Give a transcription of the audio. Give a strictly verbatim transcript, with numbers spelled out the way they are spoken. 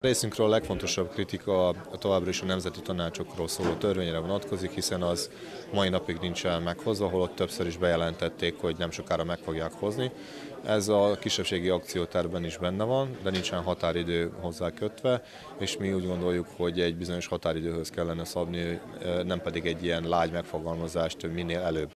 Részünkről a legfontosabb kritika továbbra is a nemzeti tanácsokról szóló törvényre vonatkozik, hiszen az mai napig nincsen meghozva, holott többször is bejelentették, hogy nem sokára meg fogják hozni. Ez a kisebbségi akciótervben is benne van, de nincsen határidő hozzá kötve, és mi úgy gondoljuk, hogy egy bizonyos határidőhöz kellene szabni, nem pedig egy ilyen lágy megfogalmazást minél előbb.